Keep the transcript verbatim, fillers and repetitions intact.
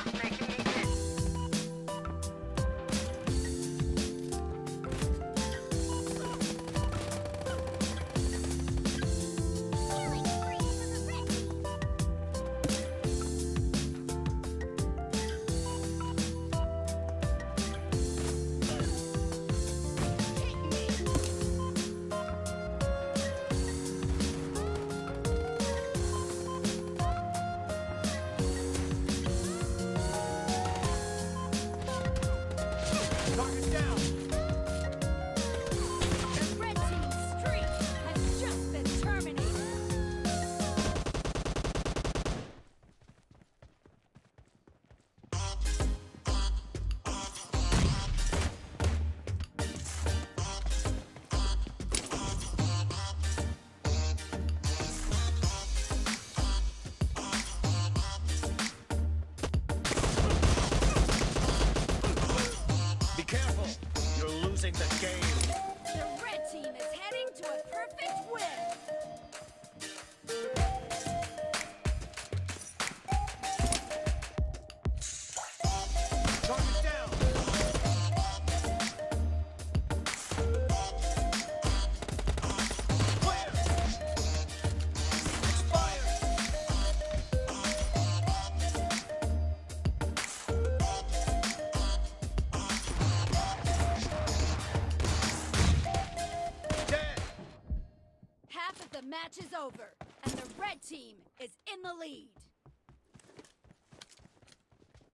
making me itch. Killing spree for the red team. Target down. The red team's streak has just been terminated. Be careful. You're losing the game. The red team is heading to a perfect win. Target down. Clear. Expired. Dead. Half of the match is over, and the red team is in the lead.